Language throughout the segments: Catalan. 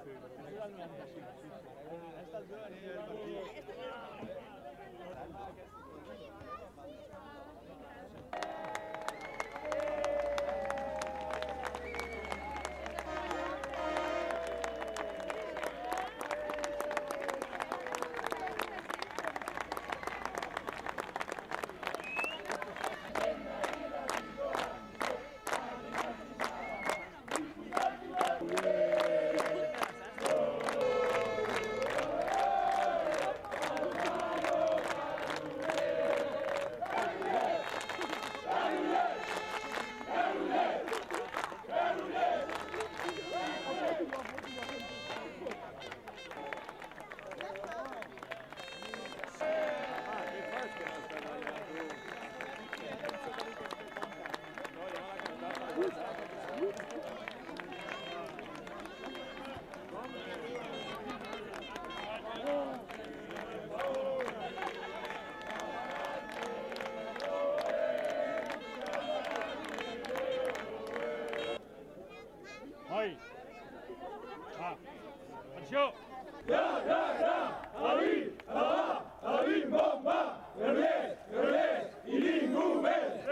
Atenció! Bomba! Granollers i ningú més!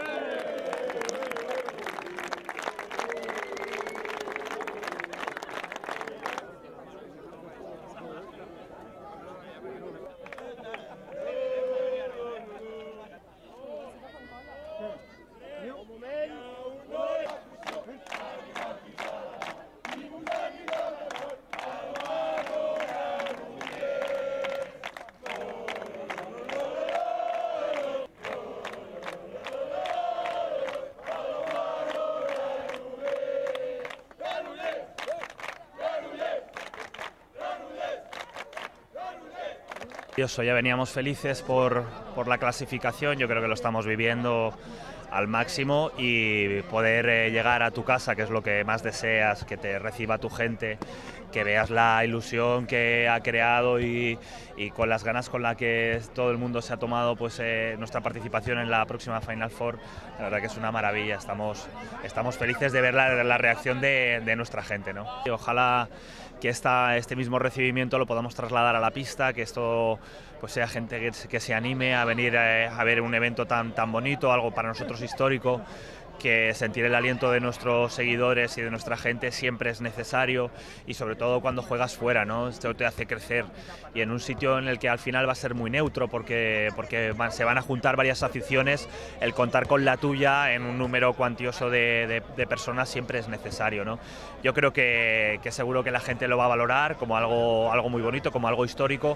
Ya veníamos felices por la clasificación, yo creo que lo estamos viviendo al máximo y poder llegar a tu casa, que es lo que más deseas, que te reciba tu gente, que veas la ilusión que ha creado y con las ganas con la que todo el mundo se ha tomado pues, nuestra participación en la próxima Final Four, la verdad que es una maravilla, estamos felices de ver la reacción de nuestra gente, ¿no? Y ojalá que este mismo recibimiento lo podamos trasladar a la pista, que esto pues sea gente que se anime a venir a ver un evento tan bonito, algo para nosotros histórico, que sentir el aliento de nuestros seguidores y de nuestra gente siempre es necesario y sobre todo cuando juegas fuera, ¿no? Esto te hace crecer y en un sitio en el que al final va a ser muy neutro porque se van a juntar varias aficiones, el contar con la tuya en un número cuantioso de personas siempre es necesario, ¿no? Yo creo que seguro que la gente lo va a valorar como algo muy bonito, como algo histórico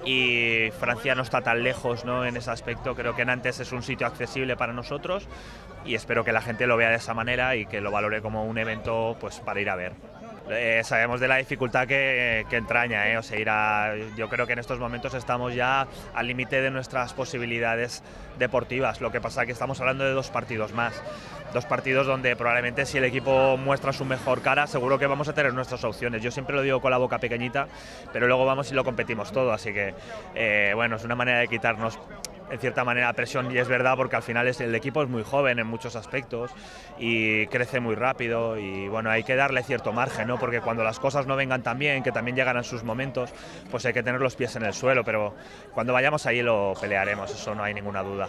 y Francia no está tan lejos, ¿no? En ese aspecto creo que Nantes es un sitio accesible para nosotros y espero que la gente lo vea de esa manera y que lo valore como un evento pues, para ir a ver. Sabemos de la dificultad que entraña, o sea, yo creo que en estos momentos estamos ya al límite de nuestras posibilidades deportivas, lo que pasa es que estamos hablando de 2 partidos más. 2 partidos donde probablemente si el equipo muestra su mejor cara seguro que vamos a tener nuestras opciones. Yo siempre lo digo con la boca pequeñita, pero luego vamos y lo competimos todo, así que bueno, es una manera de quitarnos en cierta manera presión y es verdad porque al final el equipo es muy joven en muchos aspectos y crece muy rápido y bueno, hay que darle cierto margen, ¿no? Porque cuando las cosas no vengan tan bien, que también llegan en sus momentos, pues hay que tener los pies en el suelo, pero cuando vayamos ahí lo pelearemos, eso no hay ninguna duda.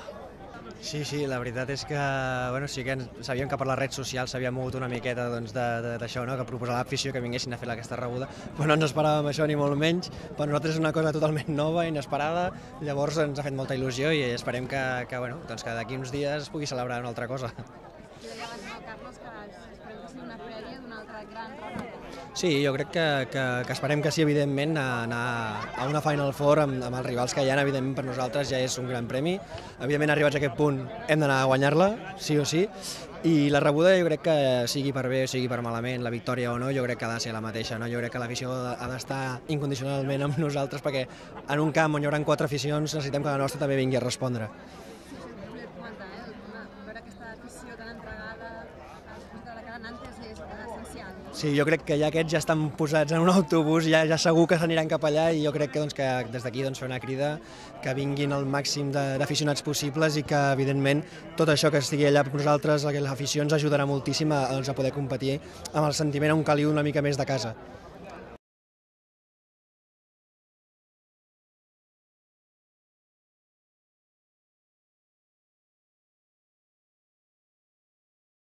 Sí, la veritat és que bueno, sí que sabíem que per les redes socials s'havia mogut una miqueta doncs, d'això, no? Que proposava l'afició que vinguessin a fer aquesta rebuda, però no ens esperàvem això ni molt menys. Per nosaltres és una cosa totalment nova, inesperada, llavors ens ha fet molta il·lusió i esperem que d'aquí uns dies es pugui celebrar una altra cosa. Deia abans el Carles que esperem que sigui una prèvia d'una altra gran ronda. Sí, jo crec que esperem que sí, evidentment, anar a una Final Four amb els rivals que hi ha, evidentment per nosaltres ja és un gran premi. Evidentment, arribats a aquest punt hem d'anar a guanyar-la, sí o sí, i la rebuda jo crec que sigui per bé o sigui per malament, la victòria o no, jo crec que ha de ser la mateixa, no? Jo crec que l'afició ha d'estar incondicionalment amb nosaltres perquè en un camp on hi haurà 4 aficions necessitem que la nostra també vingui a respondre. Volia comentar, veure aquesta afició tan entregada a la cara Nantes és essencial. Sí, jo crec que ja aquests ja estan posats en un autobús, ja segur que s'aniran cap allà i jo crec que des d'aquí fer una crida que vinguin el màxim d'aficionats possibles i que, evidentment, tot això que estigui allà per nosaltres, l'afició ens ajudarà moltíssim a poder competir amb el sentiment on caliu una mica més de casa.